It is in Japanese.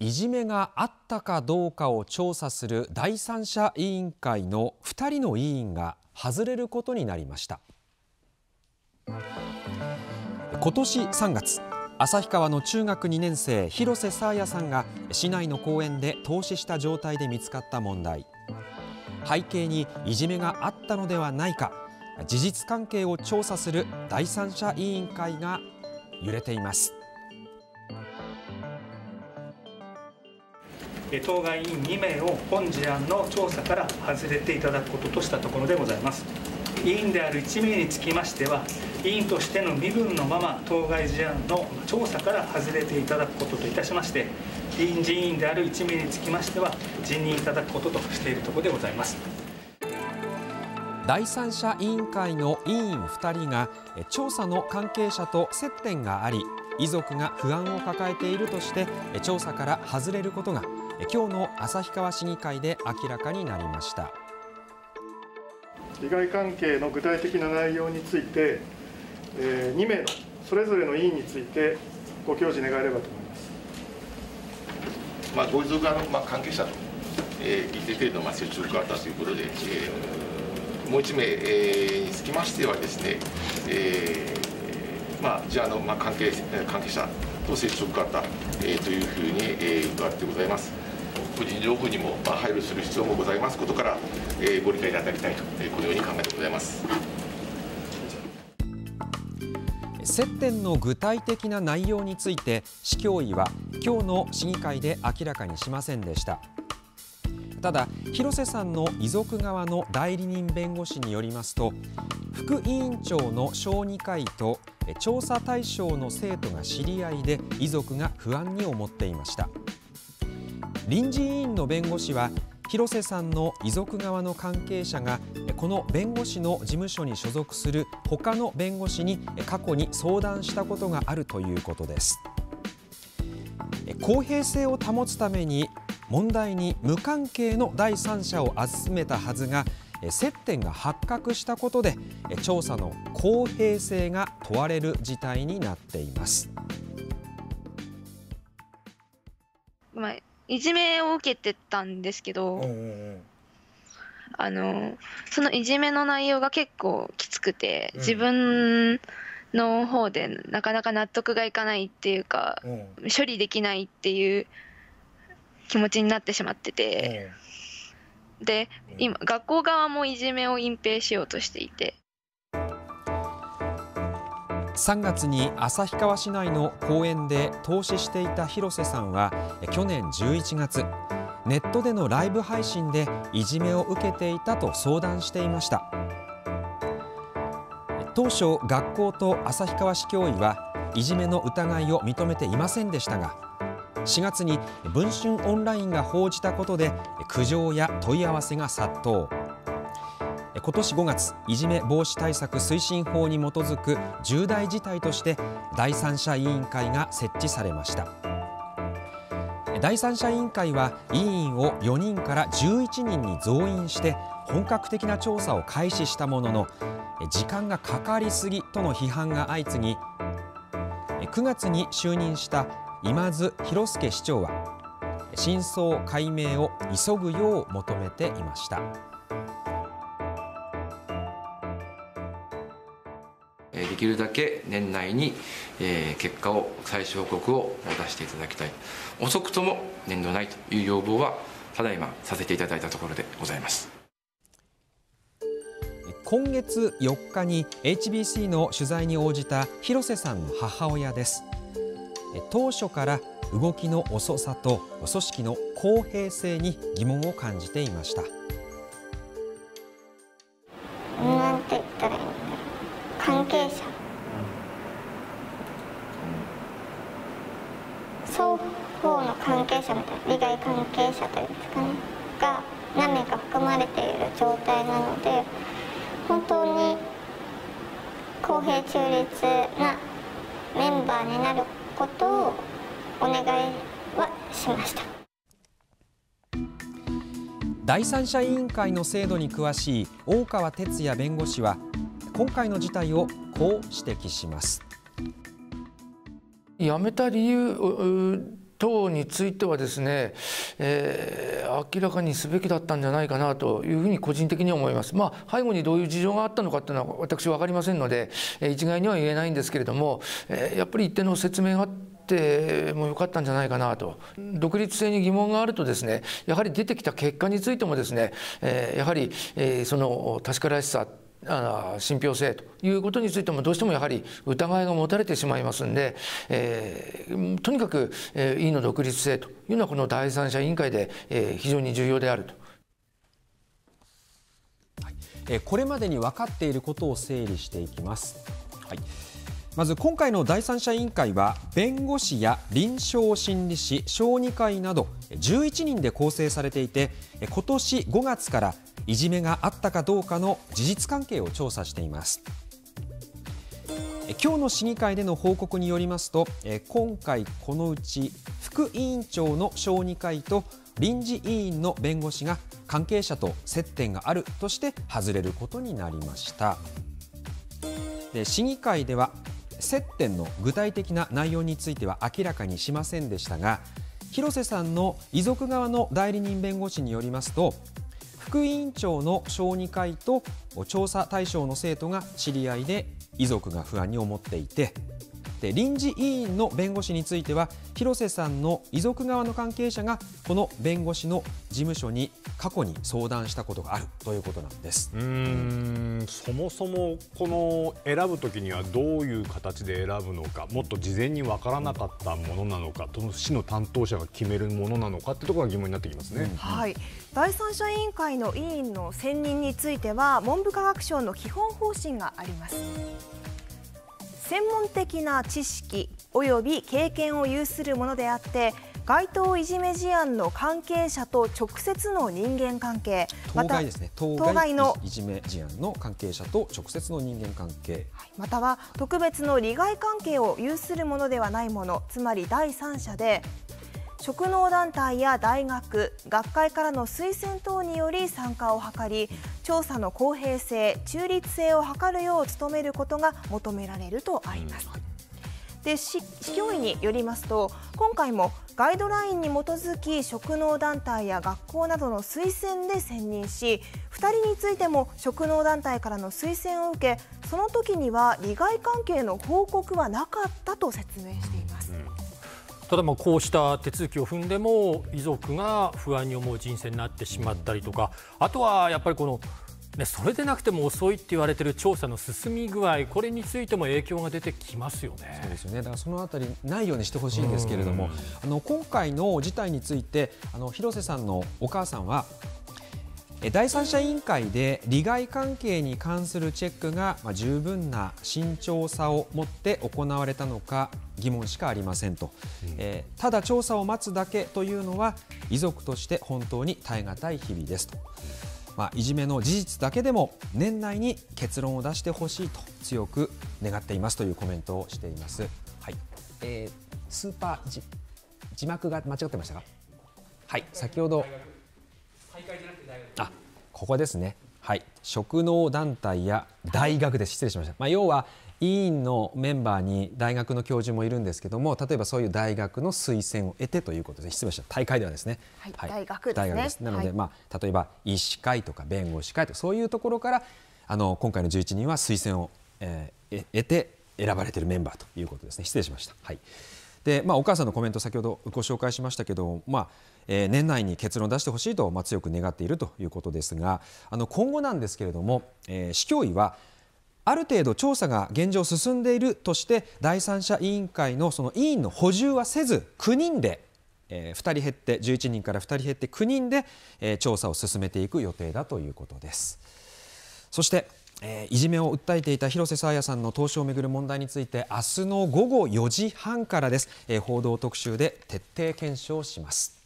いじめがあったかどうかを調査する第三者委員会の2人の委員が外れることになりました。今年3月、旭川の中学2年生広瀬爽彩さんが市内の公園で凍死した状態で見つかった問題。背景にいじめがあったのではないか、事実関係を調査する第三者委員会が揺れています。 当該委員2名を本事案の調査から外れていただくこととしたところでございます。委員である1名につきましては、委員としての身分のまま当該事案の調査から外れていただくことといたしまして、臨時委員である1名につきましては辞任いただくこととしているところでございます。 第三者委員会の委員2人が調査の関係者と接点があり、遺族が不安を抱えているとして調査から外れることが今日の旭川市議会で明らかになりました。 利害関係の具体的な内容について、2名のそれぞれの委員についてご教示願えればと思います。 ご遺族側の関係者と一定程度接触があったということで、もう1名につきましてはですね、事案の関係者と接触があったというふうに伺ってございます。個人情報にも配慮する必要もございますことから、ご理解いただきたいと、このように考えてございます。 接点の具体的な内容について市教委は今日の市議会で明らかにしませんでした。ただ、広瀬さんの遺族側の代理人弁護士によりますと、副委員長の小児科医と調査対象の生徒が知り合いで遺族が不安に思っていました。臨時委員の弁護士は広瀬さんの遺族側の関係者がこの弁護士の事務所に所属する他の弁護士に過去に相談したことがあるということです。公平性を保つために問題に無関係の第三者を集めたはずが、接点が発覚したことで調査の公平性が問われる事態になっています。 いじめを受けてたんですけど、そのいじめの内容が結構きつくて、自分の方でなかなか納得がいかないっていうか、処理できないっていう気持ちになってしまってて、で今学校側もいじめを隠蔽しようとしていて、 3月に旭川市内の公園で凍死していた広瀬さんは去年11月、ネットでのライブ配信でいじめを受けていたと相談していました。当初、学校と旭川市教委はいじめの疑いを認めていませんでしたが、4月に文春オンラインが報じたことで苦情や問い合わせが殺到。今年5月、いじめ防止対策推進法に基づく重大事態として第三者委員会が設置されました。第三者委員会は委員を4人から11人に増員して本格的な調査を開始したものの、時間がかかりすぎとの批判が相次ぎ、9月に就任した今津寛介市長は真相解明を急ぐよう求めていました。 できるだけ年内に結果を最終報告を出していただきたい。遅くとも年度内という要望はただいまさせていただいたところでございます。 今月4日に HBC の取材に応じた広瀬さんの母親です。当初から動きの遅さと組織の公平性に疑問を感じていました。 なんて言ったらいいんだろう、関係者、双方の関係者みたいな、利害関係者というんですかね、が何名か含まれている状態なので、本当に公平中立なメンバーになることをお願いはしました。 第三者委員会の制度に詳しい大川哲也弁護士は今回の事態をこう指摘します。 辞めた理由等についてはですね、明らかにすべきだったんじゃないかなというふうに個人的に思います。背後にどういう事情があったのかというのは私は分かりませんので、一概には言えないんですけれども、やっぱり一定の説明があってもよかったんじゃないかなと。独立性に疑問があるとですね、やはり出てきた結果についてもですね、やはりその確からしさ、信憑性ということについてもどうしてもやはり疑いが持たれてしまいますんで、とにかく委員の独立性というのはこの第三者委員会で非常に重要であると。 これまでに分かっていることを整理していきます。まず今回の第三者委員会は弁護士や臨床心理士、小児科医など11人で構成されていて、今年5月からいじめがあったかどうかの事実関係を調査しています。今日の市議会での報告によりますと、今回このうち副委員長の小児科医と臨時委員の弁護士が関係者と接点があるとして外れることになりました。で、市議会では接点の具体的な内容については明らかにしませんでしたが、広瀬さんの遺族側の代理人弁護士によりますと、副委員長の小児科医と調査対象の生徒が知り合いで遺族が不安に思っていて、で臨時委員の弁護士については広瀬さんの遺族側の関係者がこの弁護士の事務所に過去に相談したことがあるということなんです。 そもそもこの選ぶときにはどういう形で選ぶのか、もっと事前に分からなかったものなのか、市の担当者が決めるものなのかってところが疑問になってきますね。 第三者委員会の委員の選任については文部科学省の基本方針があります。専門的な知識および経験を有するものであって、該当いじめ事案の関係者と直接の人間関係、 当該ですね、当該のいじめ事案の関係者と直接の人間関係、 または特別の利害関係を有するものではないもの、つまり第三者で、職能団体や大学、学会からの推薦等により参加を図り、調査の公平性、中立性を図るよう努めることが求められるとあります。で、市教委によりますと、今回もガイドラインに基づき職能団体や学校などの推薦で選任し、2人についても職能団体からの推薦を受け、その時には利害関係の報告はなかったと説明しています。 ただこうした手続きを踏んでも遺族が不安に思う人生になってしまったりとか、あとはやっぱりそれでなくても遅いって言われている調査の進み具合、これについても影響が出てきますよね。 そうですよね。だからそのあたりないようにしてほしいんですけれども、今回の事態について広瀬さんのお母さんは、第三者委員会で利害関係に関するチェックが十分な慎重さを持って行われたのか疑問しかありませんと、ただ調査を待つだけというのは遺族として本当に耐え難い日々ですと、いじめの事実だけでも年内に結論を出してほしいと強く願っていますというコメントをしています。スーパー字幕が間違ってましたか。先ほどここですね。職能団体や大学です。失礼しました。要は委員のメンバーに大学の教授もいるんですけども、例えばそういう大学の推薦を得てということで、失礼しました。大会ではですね。 大学です。 なので、例えば医師会とか弁護士会とかそういうところから今回の11人は推薦を、得て選ばれているメンバーということですね。失礼しました。で、お母さんのコメント先ほどご紹介しましたけど、年内に結論を出してほしいと、強く願っているということですが、今後なんですけれども、市教委はある程度調査が現状進んでいるとして第三者委員会のその委員の補充はせず9人で、2人減って11人から2人減って9人で、調査を進めていく予定だということです。そしていじめを訴えていた広瀬爽彩さんの投資をめぐる問題について明日の午後4時半からです。報道特集で徹底検証します。